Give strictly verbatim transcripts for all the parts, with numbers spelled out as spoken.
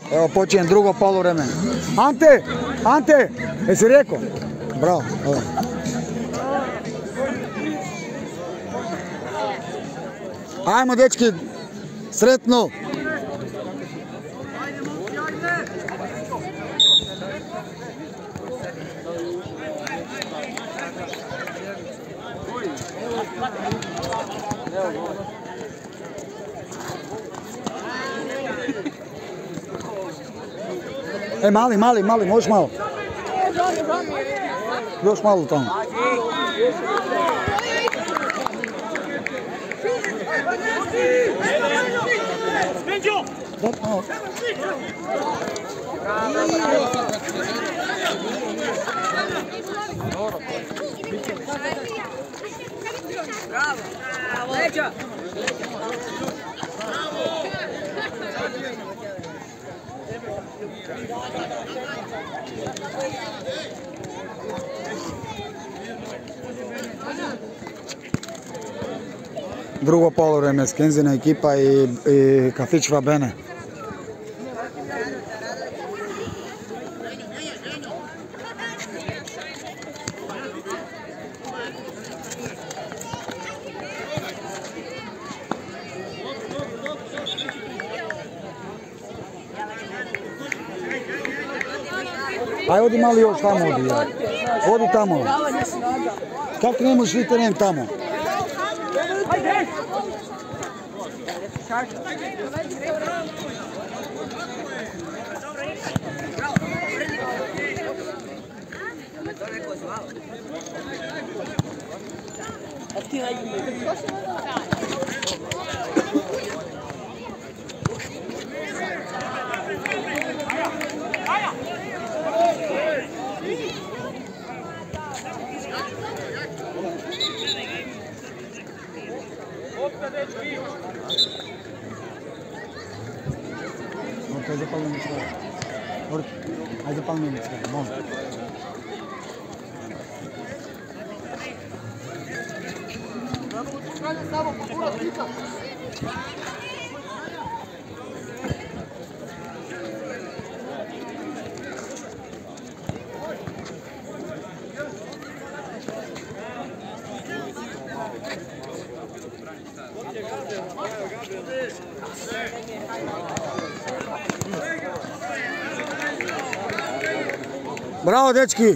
Evo počinjem drugo poluvreme. Ante, Ante, jesi rekao? Bravo, bravo. Ajmo dečki, sretno. E, mali, mali, mali, možeš malo. Još malo tamo. Bravo! Leđa! Drugo poluvreme, Skenzina ekipa i, i kafić Vabene. Aj, odi mali još tamo, odi. Odi tamo. Kako ne možeš vidjeti teren tamo? Ajde zapalimo mi sve. Ajde zapalimo mi sve, može. Bravo, dečki!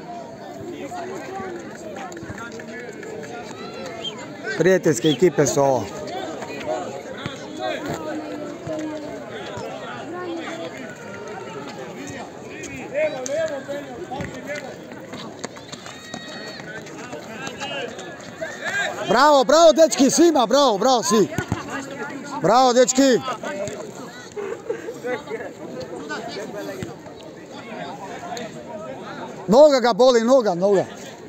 Prijateljske ekipe su ovo. Bravo, bravo, dečki, svima, bravo, bravo, svi. Bravo, dečki! Noga ga boli, noga, noga.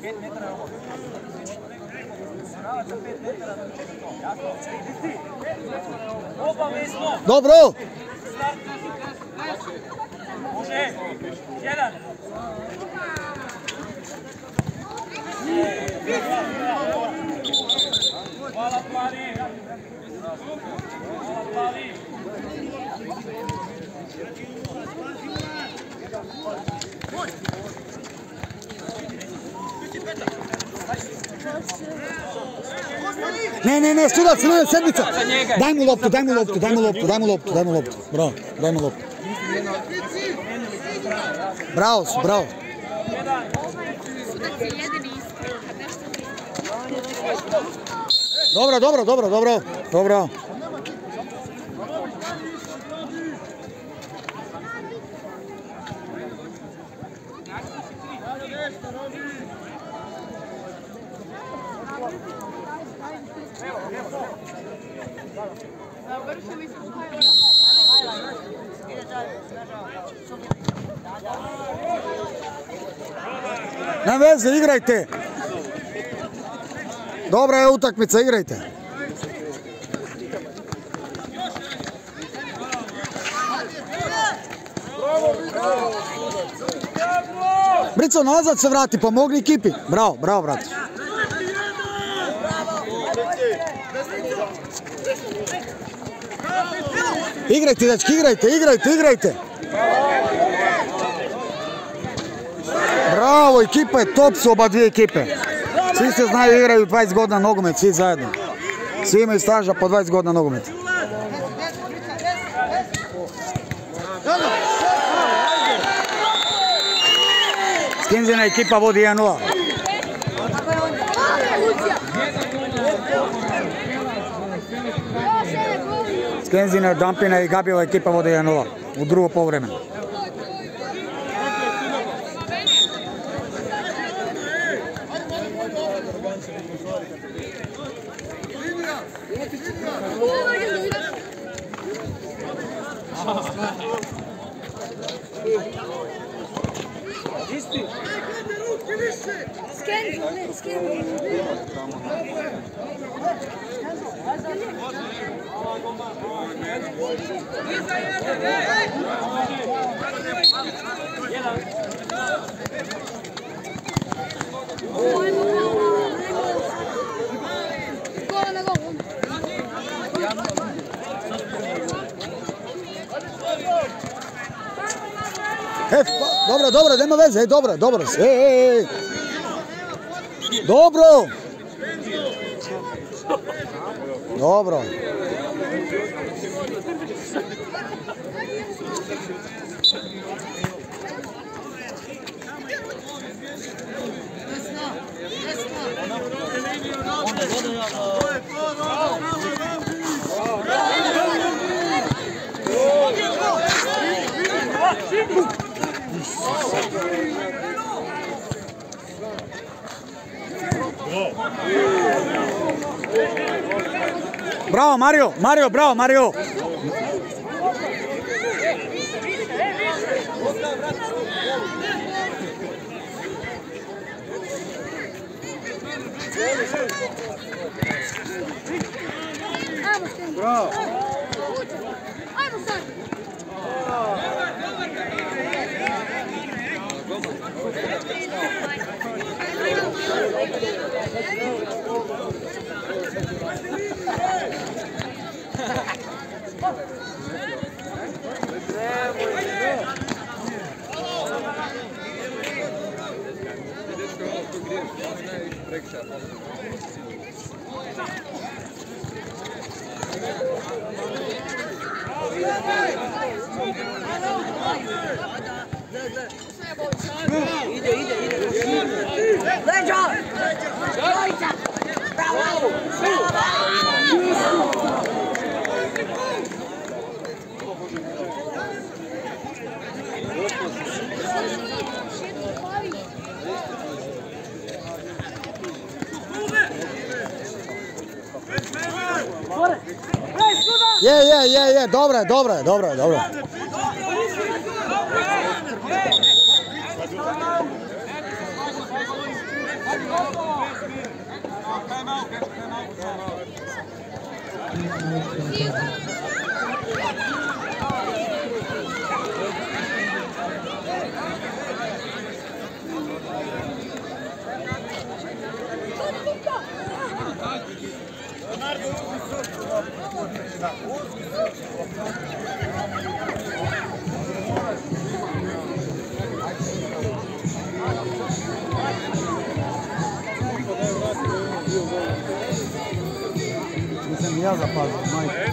Dobro. Hvala Plari. Hvala Plari. Ne, ne, ne, sudac, ne, sedmica. Daj mu loptu, daj mu loptu, daj mu loptu, daj mu loptu, daj mu loptu. Bravo, daj mu loptu. Bravo su, bravo. Dobro, dobro, dobro, dobro, dobro. Na veze, igrajte. Dobra je utakmica, igrajte. Brico, nazad se vrati, pomogni ekipi. Bravo, bravo, brate. Igrajte, dečki, igrajte, igrajte, igrajte. Bravo, ekipa je top su oba dvije ekipe. Svi se znaju, igraju dvadeset godina nogomet, svi zajedno. Svi imaju staža po dvadeset godina nogomet. Skenzina ekipa vodi jedan nula. Skenzina, Dampina i Gabijeva ekipa vodi jedan nula u drugo poluvremenu. F, dobro, dobro, nema veze, ej, dobro, dobro, ej, ej, ej. Dobro. Dobro. Bravo Mario, Mario, bravo Mario. Bravo. Ide, ide, ide. Leđo! Dvojica! Bravo! Je, je, je, je, dobro je, dobro je, dobro je, dobro. Nisam ja zapazio, majke.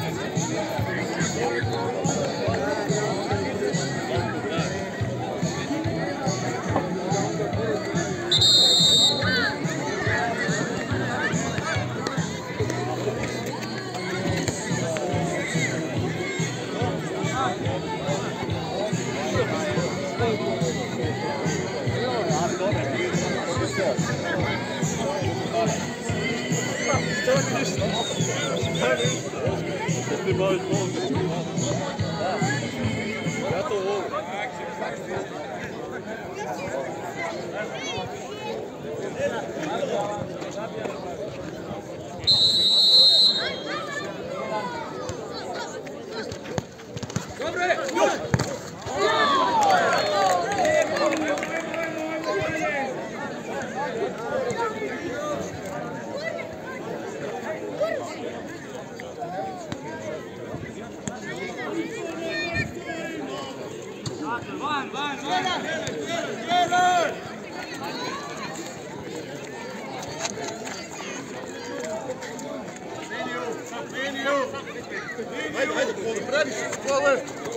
Ajde, ajde, previše skole.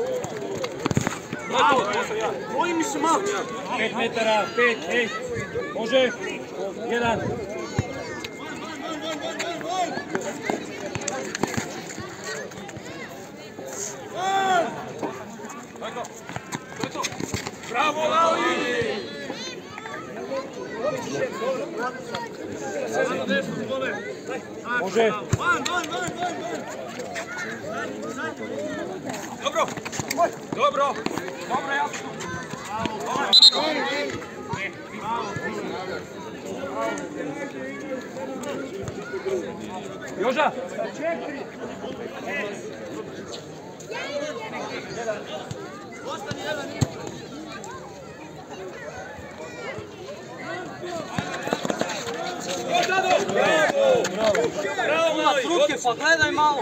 Koji mi se malo? Pet metara, pet, ej. Može. Jedan. Bravo, Lauri! Može. Dobro! Dobro! Dobro, jasno! Joža! Ruke, pa gledaj malo!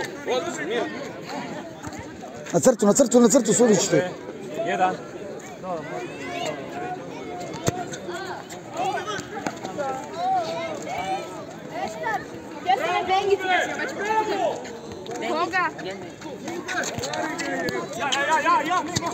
Na crtu, na crtu, na crtu, sudit ćete. Jedan. Koga? Ja, ja, ja, ja, nego.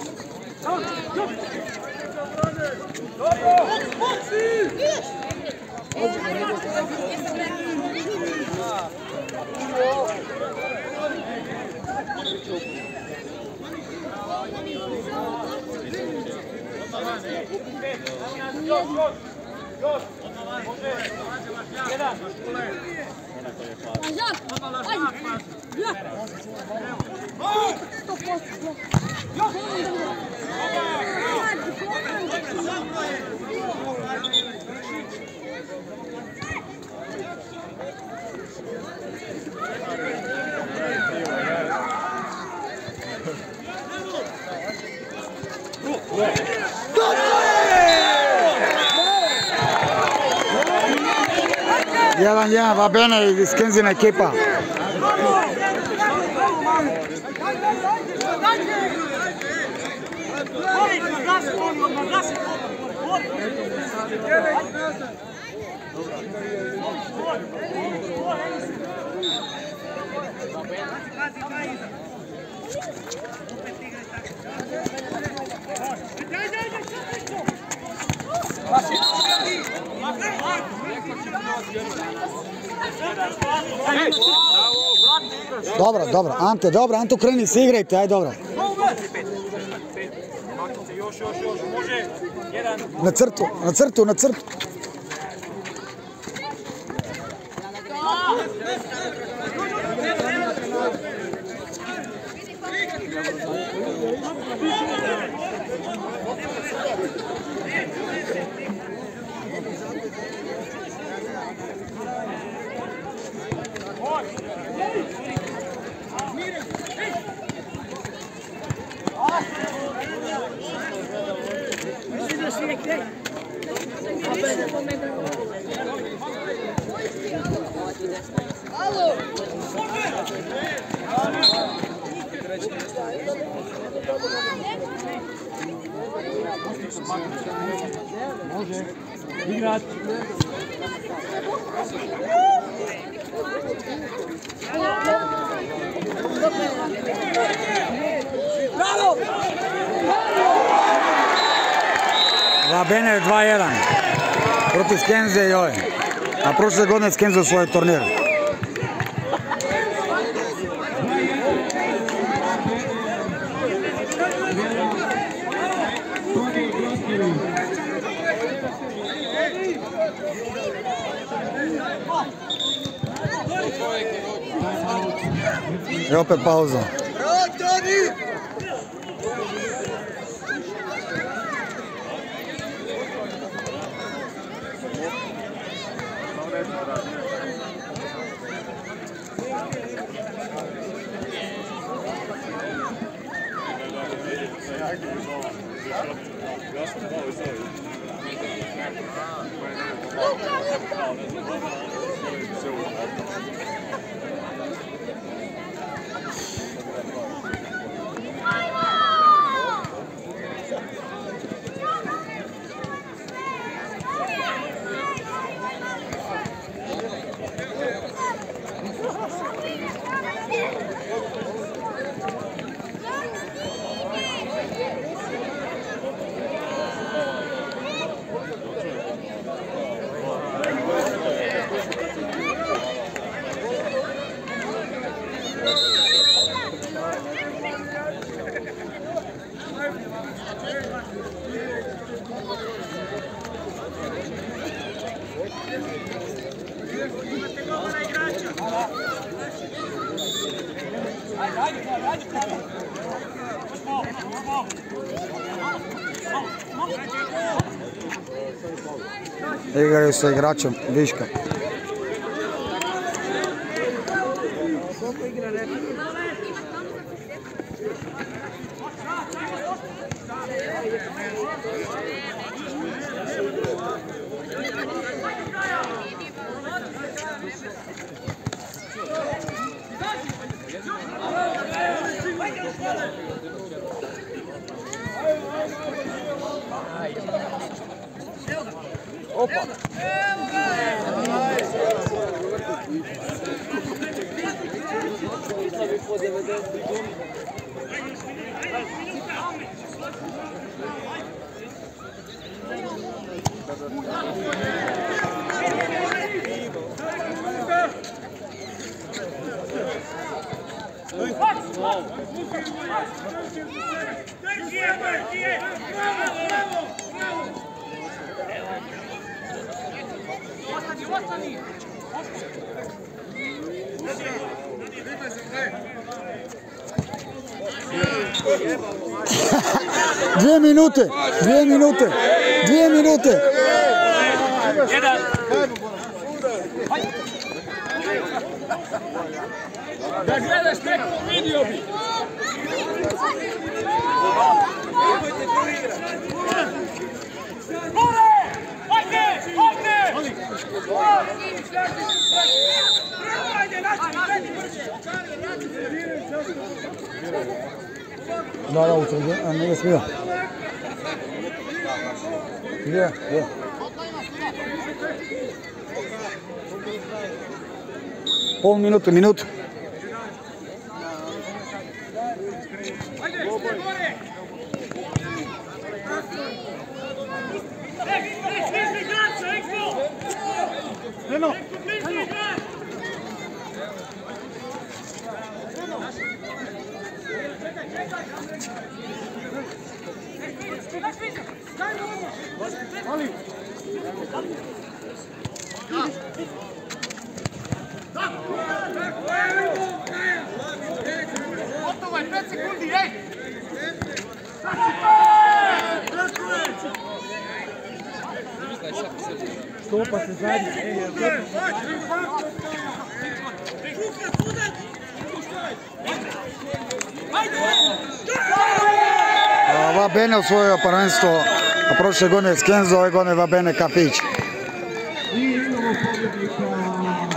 Još, još, još! Jedan. Jedan, jedan, va bene iz Kenzina ekipa. Dobro, dobro, Ante, dobro, Ante, kreni se, igrajte, aj dobro. Još, još, još, može. Jedan. Na crtu, na crtu, na crtu. Može. Igrat. Bravo! Va bene dva jedan. Protiv Skenze i ove. A prošle godine Skenze u svoj turnir. I opet pauza. Igraju sa igračem viška. Opa! Dvije minute, dvije minute, dvije minute. Jedan. Da gledaš preko vidio bi. Da, da, utvrđe, a nije smio. Gdje, gdje? Pol minutu, minutu. Eno! Gotovo je, pet sekundi, ej! Stopa se zadnje, ej! Va Bene osvojio prvenstvo, a prošle godine Skenzo, ove godine Va Bene Kafić. I imamo pobjednika